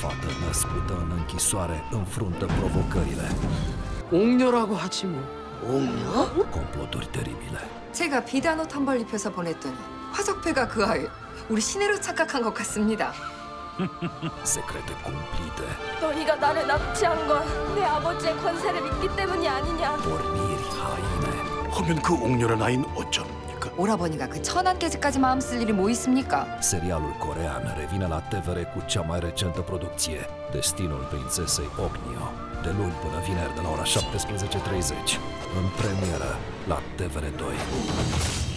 fată născută în închisoare înfruntă provocările. 옥녀라고 하지 뭐. 옥녀? Comploturi teribile. 제가 비단옷 한 벌 입혀서 보냈더니 화석패가 그 아이 우리 신혜로 착각한 것 같습니다. Secrete cumplite. 너희가 나를 납치한 건 내 아버지의 권세를 믿기 때문이 아니냐. Porniri haine. 하면 그 옥녀란 아이는 어쩝니까? 오라버니가 그 천안돼지까지 마음 쓸 일이 뭐 있습니까? Serialul corean revine la TVR cu cea mai recentă producție, Destinul prințesei Ognio, de luni până vineri de la ora 17:30, în premieră la TVR2.